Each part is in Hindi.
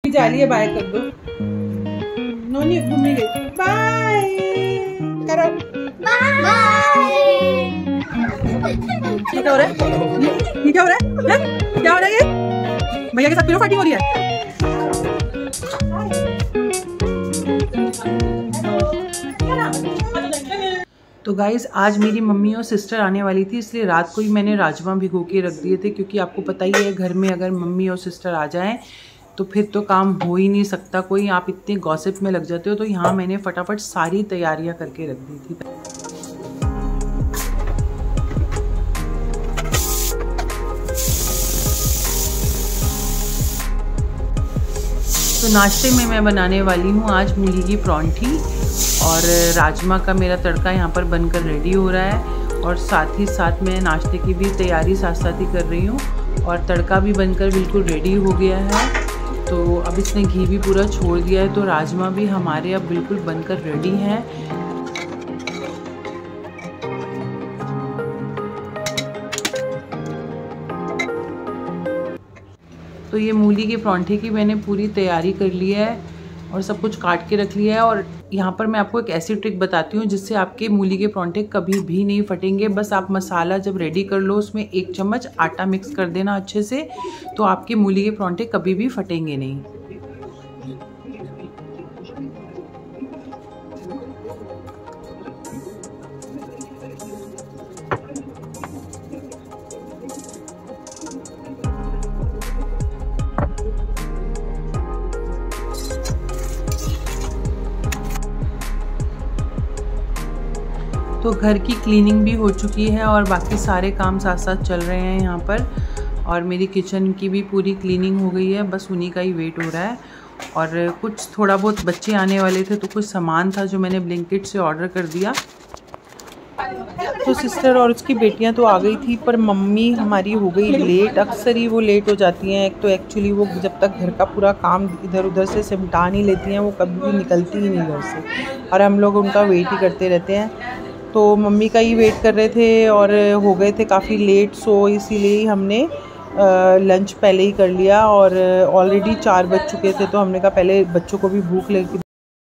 जा रही है, बाय कर दो। नोनी घूमने गई, बाय करो, बाय। ये क्या हो रहा है? ये क्या हो रहा है? क्या हो रहा है? ये भैया के साथ पिलो फाइटिंग हो रही है। तो गाइज़ आज मेरी मम्मी और सिस्टर आने वाली थी, इसलिए रात को ही मैंने राजमा भिगो के रख दिए थे, क्योंकि आपको पता ही है घर में अगर मम्मी और सिस्टर आ जाएं तो फिर तो काम हो ही नहीं सकता कोई, आप इतने गॉसिप में लग जाते हो। तो यहाँ मैंने फटाफट सारी तैयारियाँ करके रख दी थी। तो नाश्ते में मैं बनाने वाली हूँ आज मूली की परांठी, और राजमा का मेरा तड़का यहाँ पर बनकर रेडी हो रहा है, और साथ ही साथ मैं नाश्ते की भी तैयारी साथ साथ ही कर रही हूँ, और तड़का भी बनकर बिल्कुल रेडी हो गया है। तो अब इसने घी भी पूरा छोड़ दिया है, तो राजमा भी हमारे अब बिल्कुल बनकर रेडी हैं। तो ये मूली के परांठे की मैंने पूरी तैयारी कर ली है और सब कुछ काट के रख लिया है। और यहाँ पर मैं आपको एक ऐसी ट्रिक बताती हूँ जिससे आपके मूली के परांठे कभी भी नहीं फटेंगे। बस आप मसाला जब रेडी कर लो, उसमें 1 चम्मच आटा मिक्स कर देना अच्छे से, तो आपके मूली के परांठे कभी भी फटेंगे नहीं। तो घर की क्लीनिंग भी हो चुकी है और बाकी सारे काम साथ साथ चल रहे हैं यहाँ पर, और मेरी किचन की भी पूरी क्लीनिंग हो गई है, बस उन्हीं का ही वेट हो रहा है। और कुछ थोड़ा बहुत बच्चे आने वाले थे तो कुछ सामान था जो मैंने ब्लिंकिट से ऑर्डर कर दिया। तो सिस्टर और उसकी बेटियां तो आ गई थी, पर मम्मी हमारी हो गई लेट। अक्सर ही वो लेट हो जाती हैं। एक तो एक्चुअली वो जब तक घर का पूरा काम इधर उधर से सिमटा नहीं लेती हैं वो कभी भी निकलती ही नहीं घर से, और हम लोग उनका वेट ही करते रहते हैं। तो मम्मी का ही वेट कर रहे थे और हो गए थे काफ़ी लेट, सो इसीलिए हमने लंच पहले ही कर लिया, और ऑलरेडी 4 बज चुके थे, तो हमने कहा पहले बच्चों को भी भूख लगी।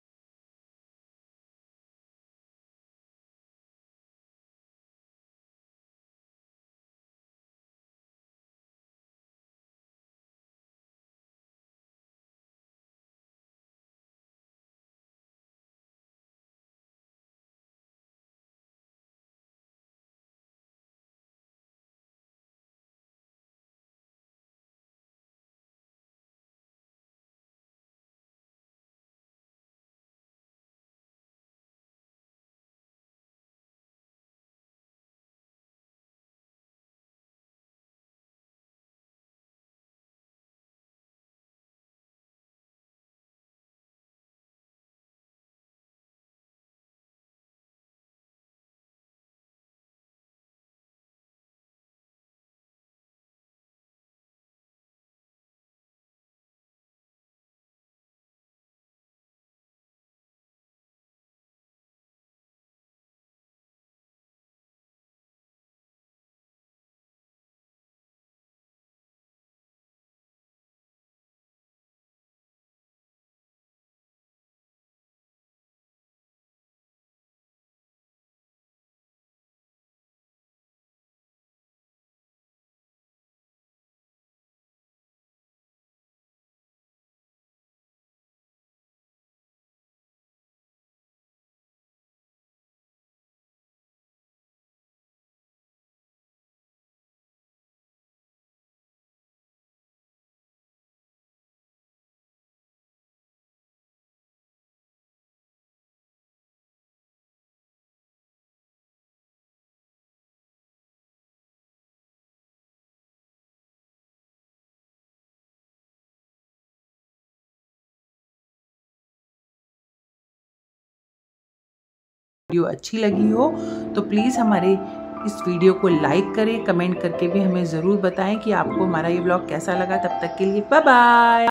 वीडियो अच्छी लगी हो तो प्लीज़ हमारे इस वीडियो को लाइक करें, कमेंट करके भी हमें ज़रूर बताएं कि आपको हमारा ये ब्लॉग कैसा लगा। तब तक के लिए बाय बाय।